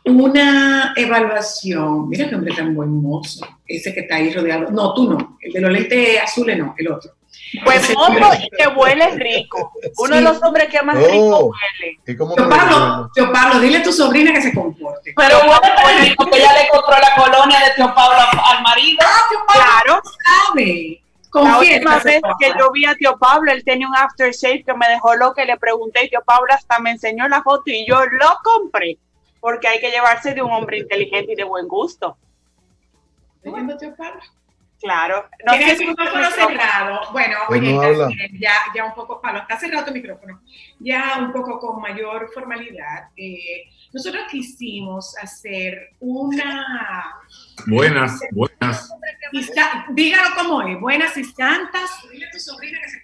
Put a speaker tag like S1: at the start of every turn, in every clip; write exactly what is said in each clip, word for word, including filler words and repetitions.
S1: una evaluación. Mira qué hombre tan buen mozo, ese que está ahí rodeado. No, tú no, el de los lentes azules no, el otro.
S2: Pues mozo que huele rico. Uno sí. de los hombres que más oh, rico huele.
S3: ¿Y cómo
S1: tío Pablo, tío Pablo, dile a tu sobrina que se comporte.
S2: Pero huele rico, que ella le compró la colonia de tío Pablo al marido.
S1: Ah, tío Pablo, claro. Sabe.
S2: La última vez que yo vi a tío Pablo, él tenía un aftershave que me dejó loca y le pregunté, y tío Pablo hasta me enseñó la foto y yo lo compré, porque hay que llevarse de un hombre inteligente y de buen gusto.
S1: ¿Oyendo tío Pablo?
S2: Claro.
S1: No ¿Tienes el micrófono cerrado? Bueno, oye, no ya, ya un poco, Pablo, está cerrado tu micrófono, ya un poco con mayor formalidad. Eh, nosotros quisimos hacer una...
S4: Buenas, buenas.
S1: Y, dígalo como es, buenas y santas. Dile a tu sobrina que se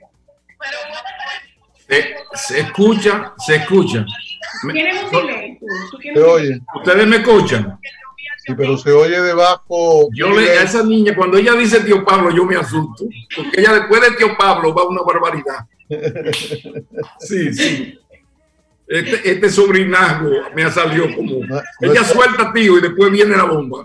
S4: se, se escucha, se escucha.
S1: ¿Tienes un delay? ¿Tú? ¿Tú
S3: se oye.
S4: ¿Ustedes me escuchan?
S3: Sí, pero se oye debajo.
S4: Yo le, a esa niña, cuando ella dice tío Pablo, yo me asusto. Porque ella después de tío Pablo va una barbaridad. Sí, sí. Este, este sobrinazgo me ha salido como... No, no ella suelta tío y después viene la bomba.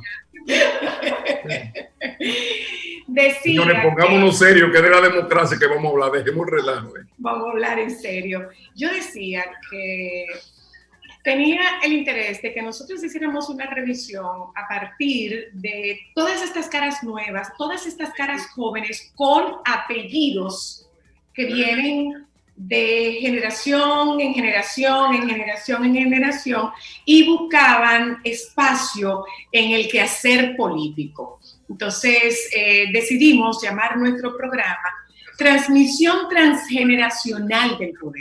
S1: Decía
S4: Señores, pongámonos que, serios, que de la democracia que vamos a hablar, dejemos el relajo. Eh.
S1: Vamos a hablar en serio. Yo decía que tenía el interés de que nosotros hiciéramos una revisión a partir de todas estas caras nuevas, todas estas caras jóvenes con apellidos que vienen de generación en generación, en generación en generación, y buscaban espacio en el quehacer político. Entonces, eh, decidimos llamar nuestro programa Transmisión Transgeneracional del Poder.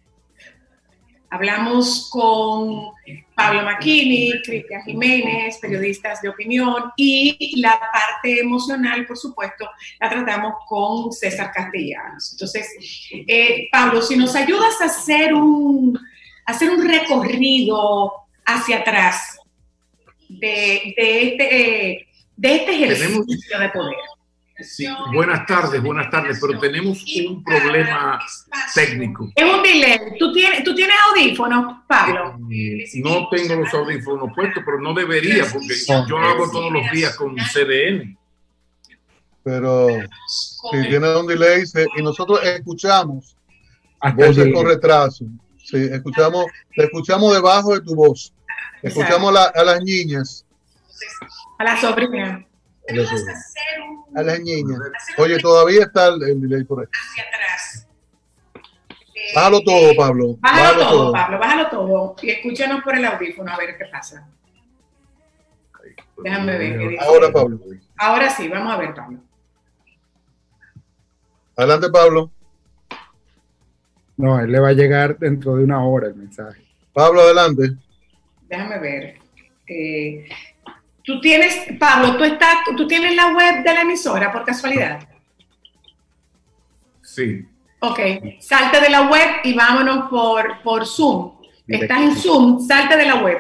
S1: Hablamos con Pablo Macchini, Cristian Jiménez, periodistas de opinión, y la parte emocional, por supuesto, la tratamos con César Castellanos. Entonces, eh, Pablo, si nos ayudas a hacer un, a hacer un recorrido hacia atrás de, de, este, de este ejercicio Tenemos... de poder.
S4: Sí, buenas tardes, buenas tardes, pero tenemos un problema técnico.
S1: Es un delay. ¿Tú tienes, ¿tú tienes audífonos, Pablo?
S4: Eh, no tengo los audífonos puestos, pero no debería, porque yo lo hago todos los días con C D N.
S3: Pero si tiene un delay, y nosotros escuchamos voces con retraso. Sí, escuchamos, te escuchamos debajo de tu voz. Escuchamos la, a las niñas.
S1: A la sobrina.
S3: A las niñas. Oye, todavía está el, el delay por ahí.
S1: Hacia atrás.
S3: Bájalo todo, Pablo.
S1: Bájalo, bájalo todo, todo, Pablo. Bájalo todo. Y escúchanos por el audífono a ver qué pasa. Déjame ver. ¿Qué dice?
S3: Ahora, Pablo.
S1: Ahora sí, vamos a ver, Pablo.
S3: Adelante, Pablo.
S5: No, él le va a llegar dentro de una hora el mensaje.
S3: Pablo, adelante.
S1: Déjame ver. Eh, Tú tienes, Pablo, ¿tú, estás, ¿tú tienes la web de la emisora por casualidad?
S4: Sí.
S1: Ok, salte de la web y vámonos por, por Zoom. Estás en Zoom, salte de la web.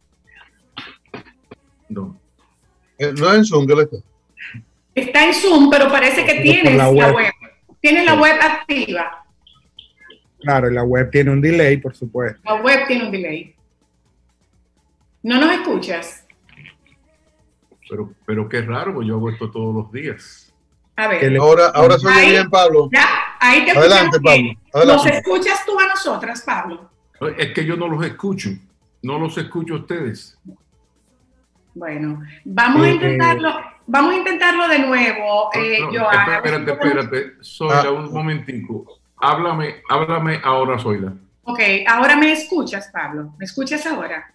S4: No.
S3: Eh, no es en Zoom, ¿qué le está?
S1: Está en Zoom, pero parece que tienes la web. la web. Tienes la web activa.
S5: Claro, la web tiene un delay, por supuesto.
S1: La web tiene un delay. ¿No nos escuchas?
S4: Pero, pero qué raro, pues yo hago esto todos los días.
S1: A ver.
S3: Ahora, ahora se oye bien, Pablo.
S1: Ya, ahí te
S3: Adelante, Pablo. Adelante.
S1: ¿Nos escuchas tú a nosotras, Pablo?
S4: Es que yo no los escucho. No los escucho a ustedes.
S1: Bueno, vamos eh, a intentarlo. Eh, vamos a intentarlo de nuevo, eh,
S4: no,
S1: Joana.
S4: Espérate, espérate. Zoila, ah. un momentico. Háblame, háblame ahora, Zoila.
S1: Ok, ahora me escuchas, Pablo. ¿Me escuchas ahora?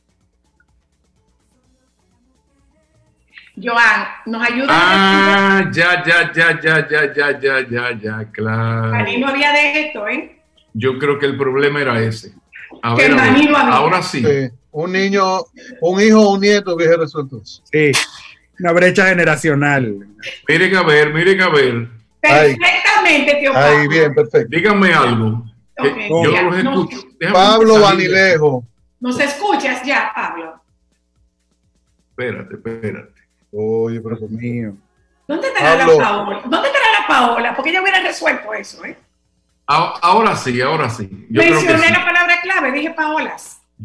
S1: Joan, ¿nos ayuda?
S4: Ah, a ya, ya, ya, ya, ya, ya, ya, ya, ya, claro.
S1: Ahí no había de esto, ¿eh?
S4: Yo creo que el problema era ese. A
S1: que
S4: ver, a ver, ahora sí.
S3: sí. Un niño, un hijo o un nieto que se resuelto.
S5: Sí, una brecha generacional.
S4: Miren a ver, miren a ver.
S1: Perfectamente, tío Pablo.
S3: Ahí, bien, perfecto.
S4: Díganme algo.
S1: Okay.
S4: Yo
S1: ya,
S4: no los escucho.
S1: No,
S3: Pablo Vanilejo.
S1: ¿Nos escuchas ya, Pablo?
S4: Espérate, espérate.
S3: Oye, pero Dios mío.
S1: ¿Dónde estará Pablo. la Paola? ¿Dónde estará la Paola? Porque ella hubiera resuelto eso, ¿eh?
S4: Ahora sí, ahora sí.
S1: Yo Mencioné creo que sí. La palabra clave, dije Paolas.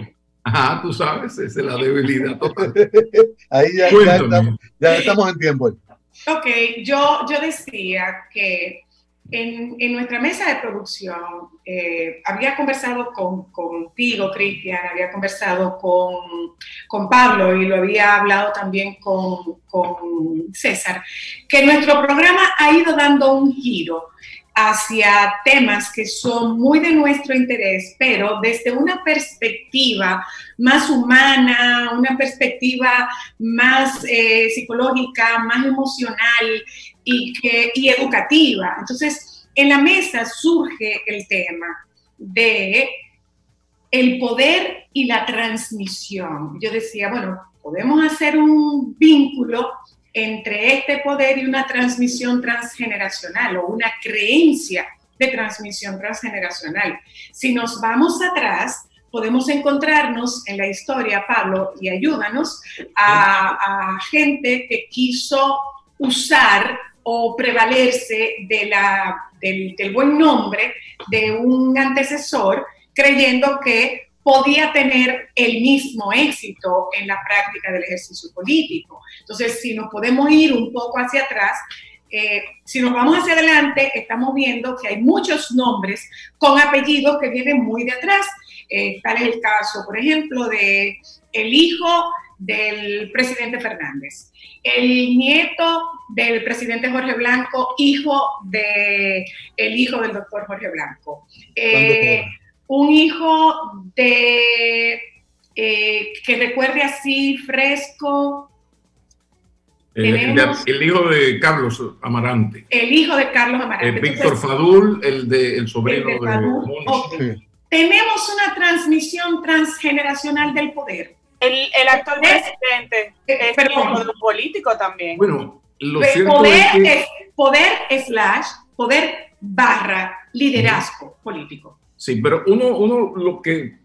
S4: Ajá, tú sabes, esa es la debilidad total.
S3: Ahí ya, ya, estamos, ya estamos en tiempo.
S1: Ok, yo, yo decía que en, en nuestra mesa de producción eh, había conversado con, contigo, Cristian, había conversado con, con Pablo y lo había hablado también con, con César, que nuestro programa ha ido dando un giro hacia temas que son muy de nuestro interés, pero desde una perspectiva más humana, una perspectiva más eh, psicológica, más emocional y, que, y educativa. Entonces, en la mesa surge el tema de el poder y la transmisión. Yo decía, bueno, podemos hacer un vínculo entre este poder y una transmisión transgeneracional o una creencia de transmisión transgeneracional. Si nos vamos atrás, podemos encontrarnos en la historia, Pablo, y ayúdanos, a, a gente que quiso usar o prevalerse de la, del, del buen nombre de un antecesor, creyendo que podía tener el mismo éxito en la práctica del ejercicio político. Entonces, si nos podemos ir un poco hacia atrás, eh, si nos vamos hacia adelante, estamos viendo que hay muchos nombres con apellidos que vienen muy de atrás. Eh, tal es el caso, por ejemplo, de el hijo del presidente Fernández, el nieto del presidente Jorge Blanco, hijo de el hijo del doctor Jorge Blanco. Eh, un hijo de, eh, que recuerde así, fresco.
S4: El, el, el hijo de Carlos Amarante.
S1: El hijo de Carlos Amarante.
S4: El Víctor Entonces, Fadul, el, de, el sobrino el de, Fadul,
S1: de okay. Sí. Tenemos una transmisión transgeneracional del poder.
S2: El, el actual presidente eh, es hijo de un político también.
S4: Bueno, lo cierto
S1: poder
S4: es que...
S1: es poder slash, poder barra liderazgo uh-huh. político.
S4: Sí, pero uno, uno lo que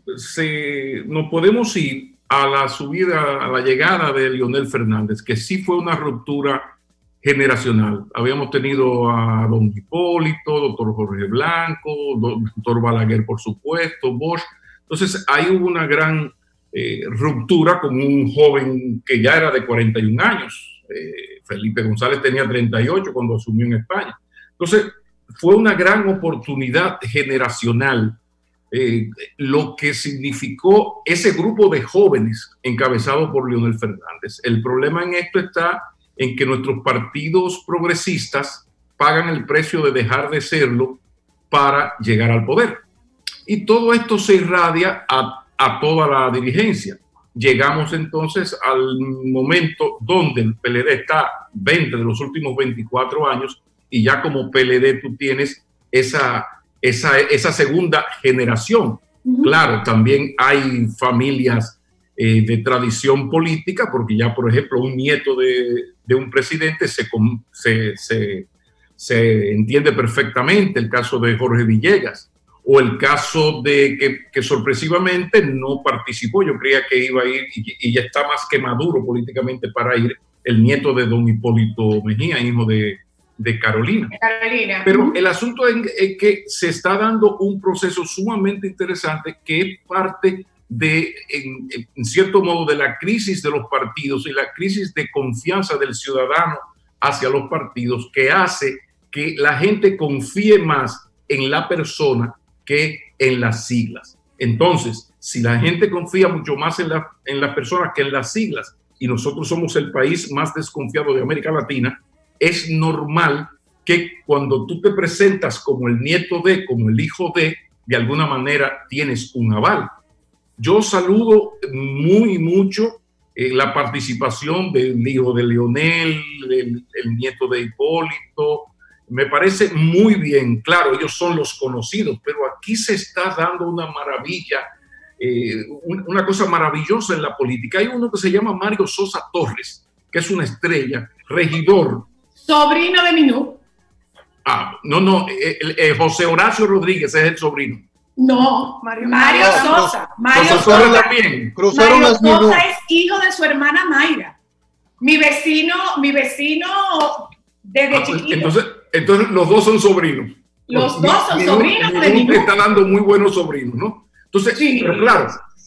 S4: se, nos podemos ir a la subida, a la llegada de Leonel Fernández, que sí fue una ruptura generacional. Habíamos tenido a don Hipólito, doctor Jorge Blanco, doctor Balaguer, por supuesto, Bosch. Entonces, ahí hubo una gran eh, ruptura con un joven que ya era de cuarenta y un años. Eh, Felipe González tenía treinta y ocho cuando asumió en España. Entonces, fue una gran oportunidad generacional, eh, lo que significó ese grupo de jóvenes encabezado por Leonel Fernández. El problema en esto está en que nuestros partidos progresistas pagan el precio de dejar de serlo para llegar al poder. Y todo esto se irradia a, a toda la dirigencia. Llegamos entonces al momento donde el P L D está veinte de los últimos veinticuatro años y ya como P L D tú tienes esa, esa, esa segunda generación. Uh-huh. Claro, también hay familias eh, de tradición política, porque ya, por ejemplo, un nieto de, de un presidente se, se, se, se entiende perfectamente, el caso de Jorge Villegas, o el caso de que, que sorpresivamente no participó, yo creía que iba a ir y, y ya está más que maduro políticamente para ir, el nieto de don Hipólito Mejía, hijo de de Carolina.
S1: Carolina.
S4: Pero el asunto es, es que se está dando un proceso sumamente interesante que es parte de, en, en cierto modo, de la crisis de los partidos y la crisis de confianza del ciudadano hacia los partidos, que hace que la gente confíe más en la persona que en las siglas. Entonces, si la gente confía mucho más en la, en las personas que en las siglas, y nosotros somos el país más desconfiado de América Latina, es normal que cuando tú te presentas como el nieto de, como el hijo de, de alguna manera tienes un aval. Yo saludo muy mucho eh, la participación del hijo de Leonel, el, el nieto de Hipólito. Me parece muy bien, claro, ellos son los conocidos, pero aquí se está dando una maravilla, eh, una cosa maravillosa en la política. Hay uno que se llama Mario Sosa Torres, que es una estrella, regidor.
S1: Sobrino de Minú.
S4: Ah, no, no, eh, eh, José Horacio Rodríguez es el sobrino.
S1: No, Mario, Mario no, Sosa. Mario
S4: Sosa, Sosa también.
S1: Cruzaron Mario Sosa es hijo de su hermana Mayra. Mi vecino, mi vecino desde
S4: ah,
S1: chiquito.
S4: Entonces, entonces los dos son sobrinos.
S1: Los dos son Minú, sobrinos Minú, de Minú.
S4: Está dando muy buenos sobrinos, ¿no? Entonces,
S1: sí.
S4: Pero claro,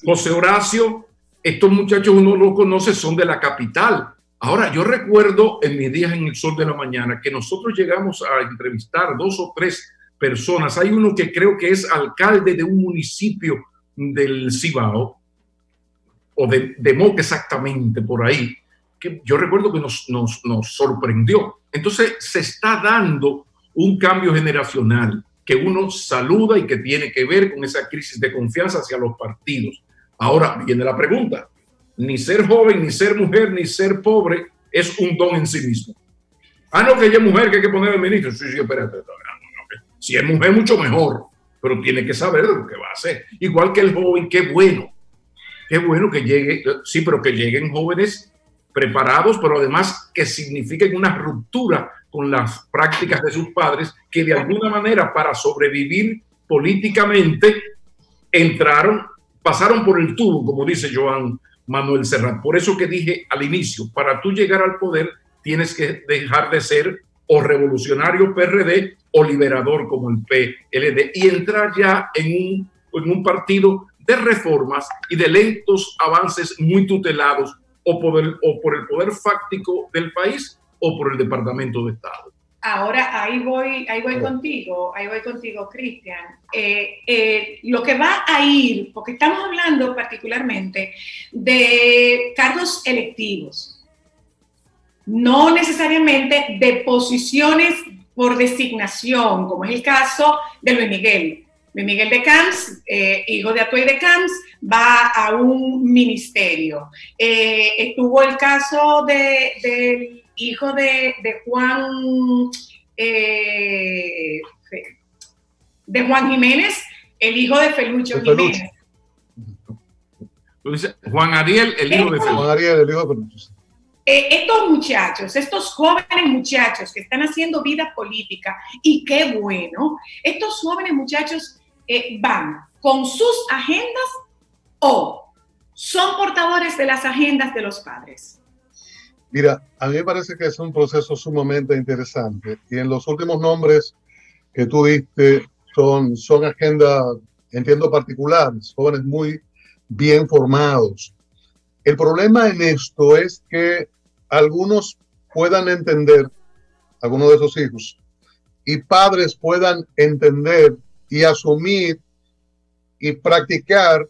S4: José Horacio, estos muchachos uno los conoce, son de la capital. Ahora, yo recuerdo en mis días en el Sol de la Mañana que nosotros llegamos a entrevistar dos o tres personas. Hay uno que creo que es alcalde de un municipio del Cibao, o de, de Moca exactamente, por ahí, que yo recuerdo que nos, nos, nos sorprendió. Entonces se está dando un cambio generacional que uno saluda y que tiene que ver con esa crisis de confianza hacia los partidos. Ahora viene la pregunta: ni ser joven, ni ser mujer, ni ser pobre es un don en sí mismo. Ah, no, que ella es mujer, que hay que poner el ministro. Sí, sí, espérate. Si es mujer, mucho mejor, pero tiene que saber de lo que va a hacer. Igual que el joven, qué bueno. Qué bueno que llegue, sí, pero que lleguen jóvenes preparados, pero además que signifiquen una ruptura con las prácticas de sus padres, que de alguna manera para sobrevivir políticamente entraron, pasaron por el tubo, como dice Joan Manuel Serrat. Por eso que dije al inicio, para tú llegar al poder tienes que dejar de ser o revolucionario P R D o liberador como el P L D y entrar ya en un, en un partido de reformas y de lentos avances muy tutelados o por el, o por el poder fáctico del país o por el Departamento de Estado.
S1: Ahora, ahí voy, ahí voy contigo, ahí voy contigo, Cristian. Eh, eh, lo que va a ir, porque estamos hablando particularmente de cargos electivos, no necesariamente de posiciones por designación, como es el caso de Luis Miguel. Luis Miguel de Camps, eh, hijo de Atuey de Camps, va a un ministerio. Eh, estuvo el caso de, del hijo de, de Juan eh, de Juan Jiménez, el hijo de Felucho de Jiménez.
S4: Felucho. Juan Ariel, el hijo de Felucho.
S3: Juan Ariel, el hijo de Felucho.
S1: Eh, estos muchachos, estos jóvenes muchachos que están haciendo vida política, y qué bueno, estos jóvenes muchachos eh, van con sus agendas o son portadores de las agendas de los padres.
S3: Mira, a mí me parece que es un proceso sumamente interesante y en los últimos nombres que tú diste son, son agendas, entiendo, particulares, jóvenes muy bien formados. El problema en esto es que algunos puedan entender, algunos de esos hijos, y padres puedan entender y asumir y practicar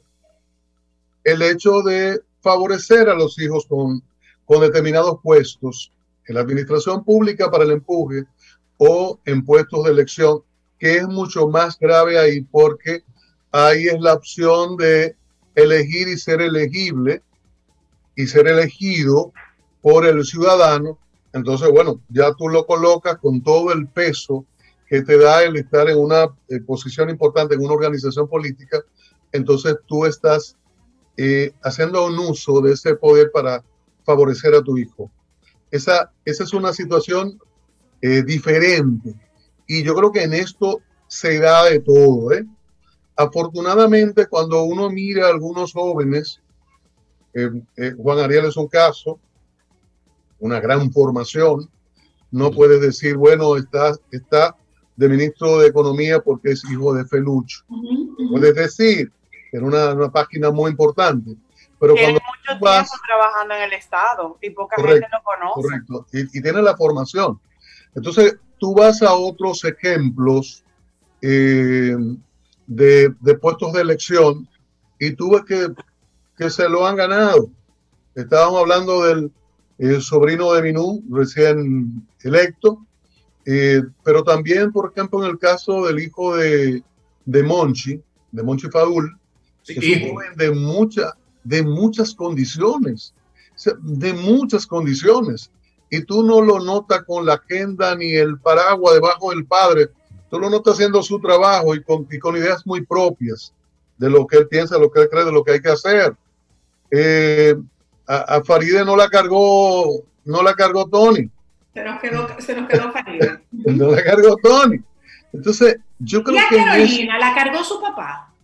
S3: el hecho de favorecer a los hijos con, con determinados puestos en la administración pública para el empuje o en puestos de elección, que es mucho más grave ahí porque ahí es la opción de elegir y ser elegible y ser elegido por el ciudadano. Entonces, bueno, ya tú lo colocas con todo el peso que te da el estar en una eh, posición importante en una organización política. Entonces tú estás eh, haciendo un uso de ese poder para favorecer a tu hijo. Esa, esa es una situación eh, diferente. Y yo creo que en esto se da de todo, ¿eh? Afortunadamente, cuando uno mira a algunos jóvenes, eh, eh, Juan Ariel es un caso, una gran formación, no puedes decir, bueno, está, está de ministro de Economía porque es hijo de Felucho. Uh-huh, uh-huh. Puedes decir que era una, una página muy importante, pero
S2: tiene
S3: cuando
S2: mucho
S3: vas,
S2: tiempo trabajando en el Estado y poca
S3: correcto,
S2: gente lo conoce.
S3: Correcto, y, y tiene la formación. Entonces, tú vas a otros ejemplos eh, de, de puestos de elección y tú ves que, que se lo han ganado. Estábamos hablando del el sobrino de Minú, recién electo, eh, pero también, por ejemplo, en el caso del hijo de, de Monchi, de Monchi Fadul, sí, es un joven de, mucha, de muchas condiciones, de muchas condiciones, y tú no lo notas con la agenda ni el paraguas debajo del padre, tú lo notas haciendo su trabajo y con, y con ideas muy propias de lo que él piensa, lo que él cree, de lo que hay que hacer. Eh, A, a Faride no la cargó, no la cargó Tony.
S1: Se nos quedó, se nos quedó Faride.
S3: No la cargó Tony. Entonces, yo creo
S1: ¿Y a
S3: que
S1: Carolina
S3: es,
S1: la cargó su papá?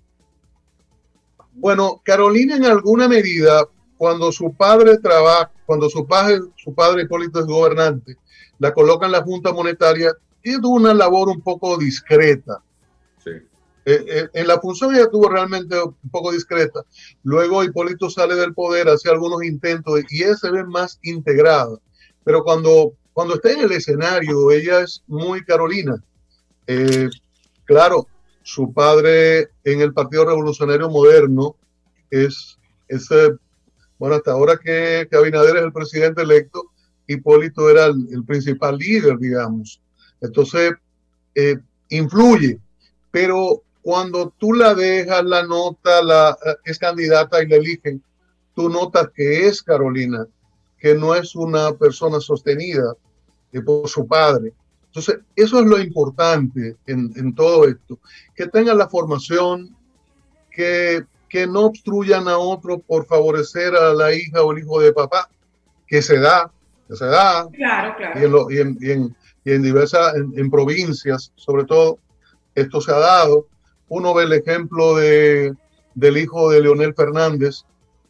S3: Bueno, Carolina en alguna medida, cuando su padre trabaja, cuando su padre, su padre Hipólito es gobernante, la coloca en la Junta Monetaria, y tuvo una labor un poco discreta.
S4: Sí.
S3: Eh, eh, en la función ella estuvo realmente un poco discreta. Luego Hipólito sale del poder, hace algunos intentos y ella se ve más integrada. Pero cuando, cuando está en el escenario, ella es muy Carolina. Eh, claro, su padre en el Partido Revolucionario Moderno es ese, bueno, hasta ahora que, que Abinader es el presidente electo, Hipólito era el, el principal líder, digamos. Entonces, eh, influye, pero cuando tú la dejas, la nota, la, es candidata y la eligen, tú notas que es Carolina, que no es una persona sostenida eh, por su padre. Entonces, eso es lo importante en, en todo esto, que tengan la formación, que, que no obstruyan a otro por favorecer a la hija o el hijo de papá, que se da, que se da,
S1: claro, claro.
S3: Y, en lo, y, en, y, en, y en diversas, en, en provincias, sobre todo, esto se ha dado. Uno ve el ejemplo de, del hijo de Leonel Fernández,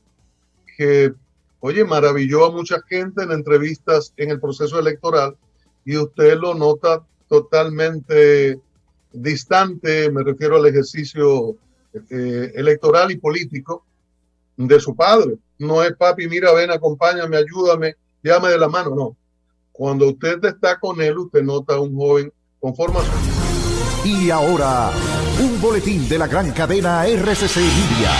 S3: que, oye, maravilló a mucha gente en entrevistas en el proceso electoral, y usted lo nota totalmente distante, me refiero al ejercicio eh, electoral y político de su padre. No es papi, mira, ven, acompáñame, ayúdame, llámame de la mano, no. Cuando usted está con él, usted nota a un joven con formación.
S6: Y ahora, un boletín de la gran cadena R C C Media.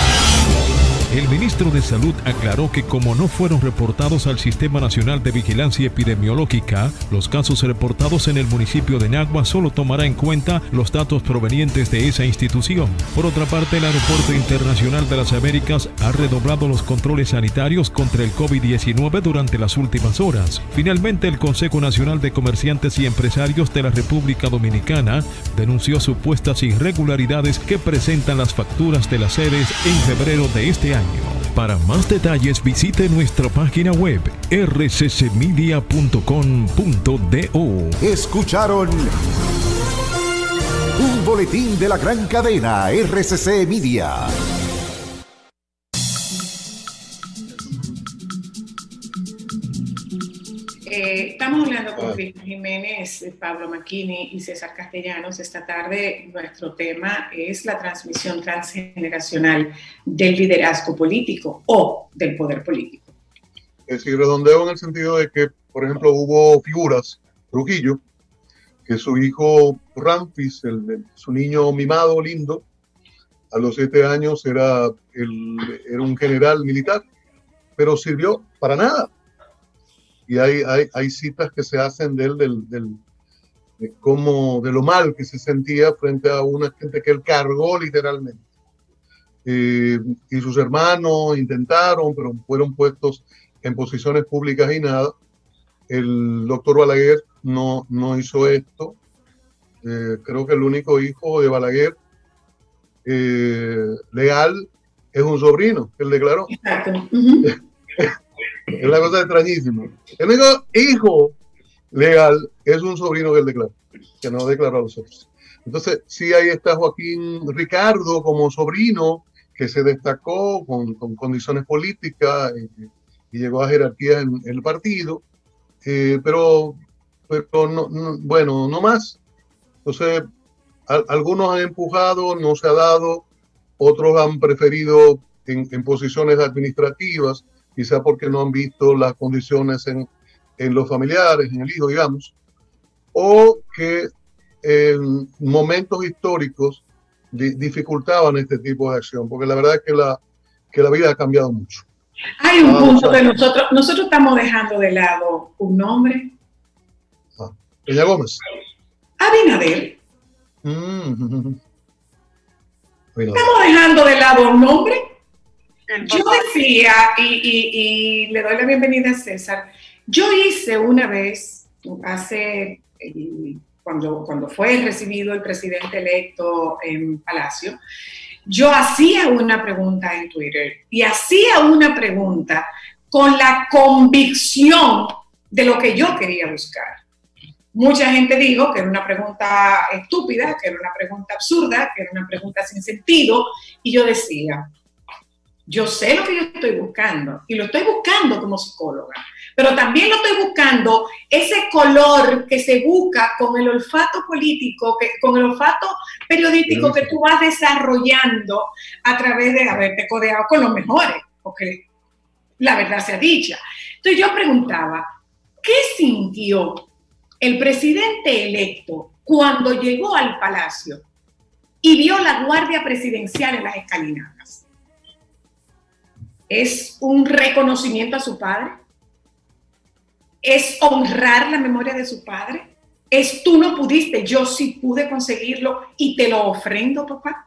S7: El ministro de Salud aclaró que como no fueron reportados al Sistema Nacional de Vigilancia Epidemiológica, los casos reportados en el municipio de Nagua solo tomará en cuenta los datos provenientes de esa institución. Por otra parte, el Aeropuerto Internacional de las Américas ha redoblado los controles sanitarios contra el COVID diecinueve durante las últimas horas. Finalmente, el Consejo Nacional de Comerciantes y Empresarios de la República Dominicana denunció supuestas irregularidades que presentan las facturas de las sedes en febrero de este año. Para más detalles visite nuestra página web r c c media punto com punto do.
S6: Escucharon un boletín de la gran cadena R C C Media.
S1: Eh, estamos hablando con Cristian Jiménez, Pablo Macchini y César Castellanos. Esta tarde nuestro tema es la transmisión transgeneracional del liderazgo político o del poder político.
S3: Es decir, redondeo en el sentido de que, por ejemplo, hubo figuras, Trujillo, que su hijo Ramfis, el, el, su niño mimado, lindo, a los siete años era, el, era un general militar, pero sirvió para nada. Y hay, hay, hay citas que se hacen de él, del, del, de, cómo, de lo mal que se sentía frente a una gente que él cargó literalmente. Eh, y sus hermanos intentaron, pero fueron puestos en posiciones públicas y nada. El doctor Balaguer no, no hizo esto. Eh, creo que el único hijo de Balaguer eh, legal es un sobrino, que él declaró.
S1: Exacto. Uh-huh.
S3: Es una cosa extrañísima. El único hijo legal es un sobrino que él declaró, que no declaró a los otros. Entonces, sí, ahí está Joaquín Ricardo como sobrino, que se destacó con, con condiciones políticas y, y llegó a jerarquía en, en el partido, eh, pero, pero no, no, bueno, no más. Entonces, a, algunos han empujado, no se ha dado, otros han preferido en, en posiciones administrativas, quizá porque no han visto las condiciones en, en los familiares, en el hijo, digamos, o que en momentos históricos di, dificultaban este tipo de acción, porque la verdad es que la, que la vida ha cambiado mucho.
S1: Hay un ah, punto que nosotros, nosotros estamos dejando de lado un nombre.
S3: Ah, Peña Gómez.
S1: Abinader.
S3: Mm.
S1: Estamos dejando de lado un nombre. Yo decía, y, y, y le doy la bienvenida a César, yo hice una vez, hace, cuando, cuando fue recibido el presidente electo en Palacio, yo hacía una pregunta en Twitter, y hacía una pregunta con la convicción de lo que yo quería buscar. Mucha gente dijo que era una pregunta estúpida, que era una pregunta absurda, que era una pregunta sin sentido, y yo decía, Yo sé lo que yo estoy buscando y lo estoy buscando como psicóloga, pero también lo estoy buscando ese color que se busca con el olfato político, que, con el olfato periodístico que tú vas desarrollando a través de haberte codeado con los mejores, porque la verdad sea dicha. Entonces yo preguntaba, ¿qué sintió el presidente electo cuando llegó al Palacio y vio la Guardia Presidencial en las escalinatas? ¿Es un reconocimiento a su padre? ¿Es honrar la memoria de su padre? ¿Es tú no pudiste, yo sí pude conseguirlo y te lo ofrendo, papá?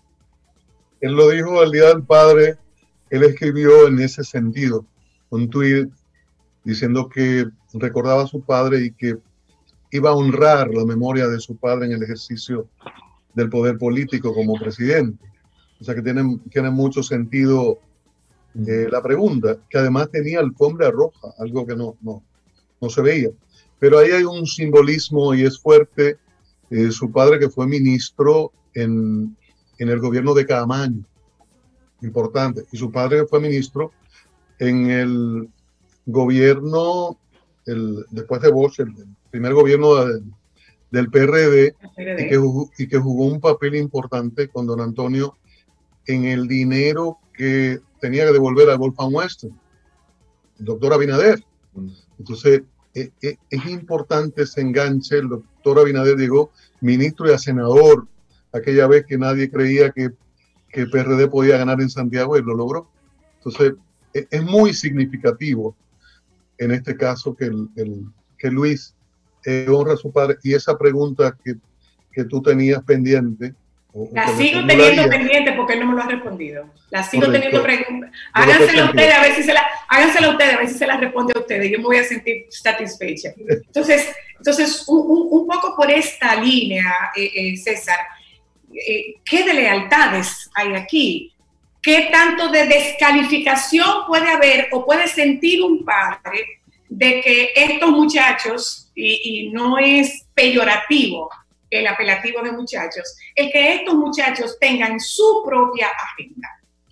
S3: Él lo dijo el Día del Padre. Él escribió en ese sentido un tuit diciendo que recordaba a su padre y que iba a honrar la memoria de su padre en el ejercicio del poder político como presidente. O sea que tiene, tiene mucho sentido eh, la pregunta, que además tenía alfombra roja, algo que no, no, no se veía. Pero ahí hay un simbolismo y es fuerte. Eh, su padre, que fue ministro en, en el gobierno de Caamaño, importante, y su padre, que fue ministro en el gobierno, el, después de Bosch, el, el primer gobierno de, del P R D, P R D. Y, que jugó, y que jugó un papel importante con don Antonio en el dinero que tenía que devolver al Wolfgang Western, el doctor Abinader. Entonces, es, es, es importante ese enganche. El doctor Abinader llegó ministro y a senador aquella vez que nadie creía que, que P R D podía ganar en Santiago, y lo logró. Entonces, es, es muy significativo en este caso que, el, el, que Luis eh, honra a su padre. Y esa pregunta que, que tú tenías pendiente,
S1: la sigo teniendo pendiente porque él no me lo ha respondido. La sigo Correcto. teniendo preguntas. Hágansela ustedes a ver si se la, hágansela ustedes a ver si se la responde a ustedes. Yo me voy a sentir satisfecha. Entonces, entonces un, un, un poco por esta línea, eh, eh, César, eh, ¿qué de lealtades hay aquí? ¿Qué tanto de descalificación puede haber o puede sentir un padre de que estos muchachos, y, y no es peyorativo el apelativo de muchachos, el que estos muchachos tengan su propia agenda?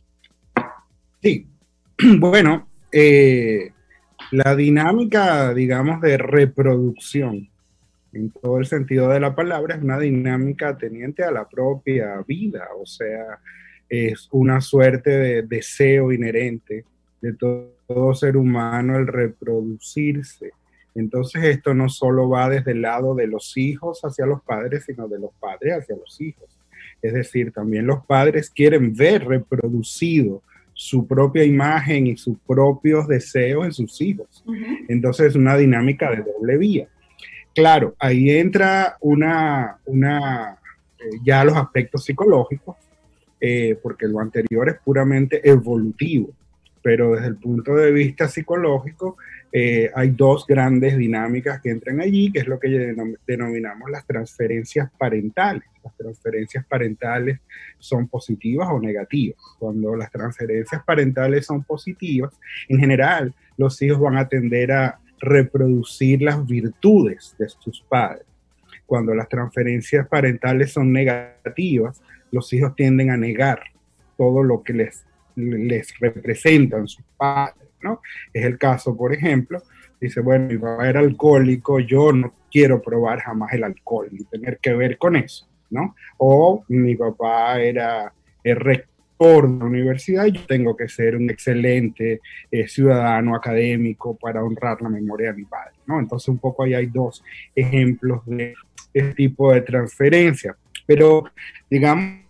S5: Sí, bueno, eh, la dinámica, digamos, de reproducción, en todo el sentido de la palabra, es una dinámica teniente a la propia vida, o sea, es una suerte de deseo inherente de todo, todo ser humano el reproducirse. Entonces esto no solo va desde el lado de los hijos hacia los padres, sino de los padres hacia los hijos. Es decir, también los padres quieren ver reproducido su propia imagen y sus propios deseos en sus hijos. Uh-huh. Entonces es una dinámica de doble vía. Claro, ahí entra una, una eh, ya los aspectos psicológicos, eh, porque lo anterior es puramente evolutivo, pero desde el punto de vista psicológico, Eh, hay dos grandes dinámicas que entran allí, que es lo que denom- denominamos las transferencias parentales. Las transferencias parentales son positivas o negativas. Cuando las transferencias parentales son positivas, en general, los hijos van a tender a reproducir las virtudes de sus padres. Cuando las transferencias parentales son negativas, los hijos tienden a negar todo lo que les, les representan sus padres, ¿no? Es el caso, por ejemplo, dice, bueno, mi papá era alcohólico, yo no quiero probar jamás el alcohol, ni tener que ver con eso, ¿no? O mi papá era el rector de la universidad y yo tengo que ser un excelente eh, ciudadano académico para honrar la memoria de mi padre, ¿no? Entonces un poco ahí hay dos ejemplos de este tipo de transferencia. Pero, digamos,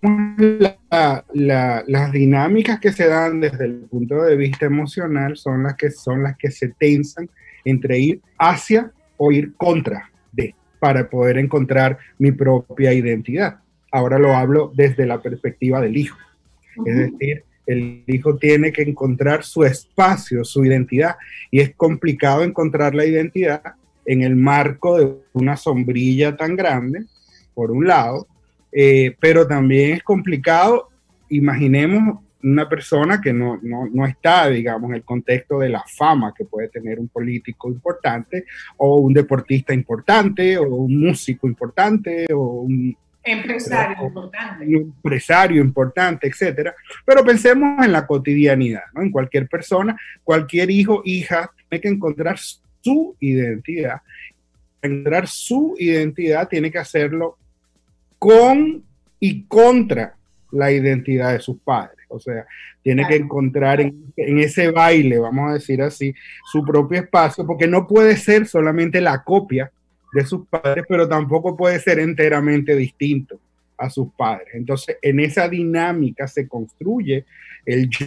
S5: la, la, las dinámicas que se dan desde el punto de vista emocional son las que, son las que se tensan entre ir hacia o ir contra de, para poder encontrar mi propia identidad. Ahora lo hablo desde la perspectiva del hijo. Uh-huh. Es decir, el hijo tiene que encontrar su espacio, su identidad, y es complicado encontrar la identidad en el marco de una sombrilla tan grande, por un lado. Eh, pero también es complicado, imaginemos una persona que no, no, no está, digamos, en el contexto de la fama que puede tener un político importante, o un deportista importante, o un músico importante, o un
S1: Empresario importante.
S5: Empresario importante, etcétera. Pero pensemos en la cotidianidad, ¿no? En cualquier persona, cualquier hijo, hija, tiene que encontrar su identidad. Encontrar su identidad tiene que hacerlo con y contra la identidad de sus padres. O sea, tiene que encontrar en, en ese baile, vamos a decir así, su propio espacio, porque no puede ser solamente la copia de sus padres, pero tampoco puede ser enteramente distinto a sus padres. Entonces, en esa dinámica se construye el yo,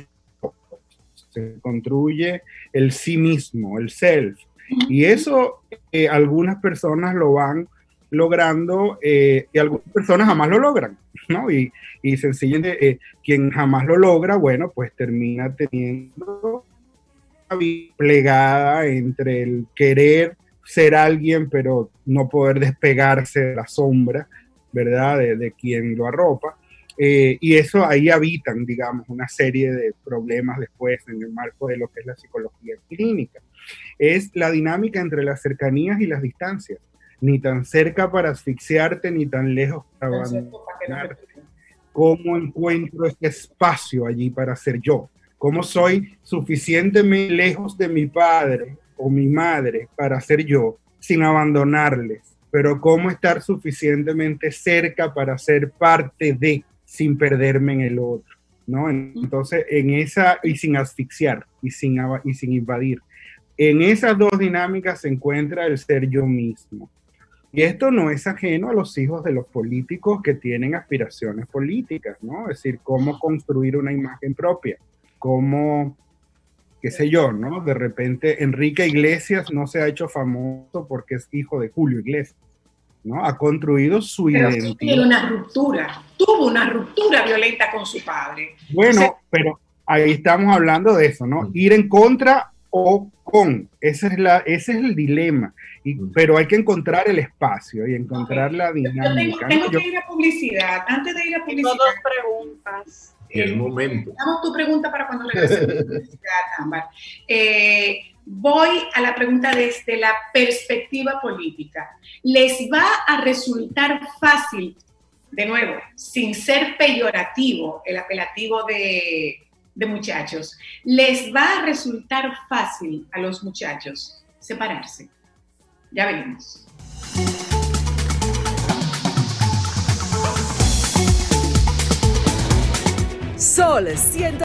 S5: se construye el sí mismo, el self. Y eso eh, algunas personas lo van logrando eh, y algunas personas jamás lo logran, ¿no? Y, y sencillamente eh, quien jamás lo logra, bueno, pues termina teniendo una vida plegada entre el querer ser alguien, pero no poder despegarse de la sombra, ¿verdad? De, de quien lo arropa. Eh, y eso ahí habitan, digamos, una serie de problemas después en el marco de lo que es la psicología clínica. Es la dinámica entre las cercanías y las distancias. Ni tan cerca para asfixiarte, ni tan lejos para abandonarte. ¿Cómo encuentro este espacio allí para ser yo? ¿Cómo soy suficientemente lejos de mi padre o mi madre para ser yo sin abandonarles? Pero ¿cómo estar suficientemente cerca para ser parte de, sin perderme en el otro? ¿No? Entonces, en esa, y sin asfixiar, y sin, y sin invadir. En esas dos dinámicas se encuentra el ser yo mismo. Y esto no es ajeno a los hijos de los políticos que tienen aspiraciones políticas, ¿no? Es decir, cómo construir una imagen propia, cómo, qué sé yo, ¿no? De repente Enrique Iglesias no se ha hecho famoso porque es hijo de Julio Iglesias, ¿no? Ha construido su
S1: pero
S5: identidad.
S1: Tiene una ruptura, tuvo una ruptura violenta con su padre.
S5: Bueno,
S1: o sea,
S5: pero ahí estamos hablando de eso, ¿no? Ir en contra o con, ese es, la, ese es el dilema, y, pero hay que encontrar el espacio y encontrar okay. la dinámica.
S1: Yo tengo, tengo
S5: ¿no?
S1: que ir a publicidad, antes de ir a publicidad.
S2: Tengo dos preguntas.
S4: En el momento.
S1: Damos tu pregunta para cuando le hagas publicidad, Ámbar. Eh, voy a la pregunta desde la perspectiva política. ¿Les va a resultar fácil, de nuevo, sin ser peyorativo, el apelativo de... de muchachos, les va a resultar fácil a los muchachos separarse? Ya venimos.
S8: Sol ciento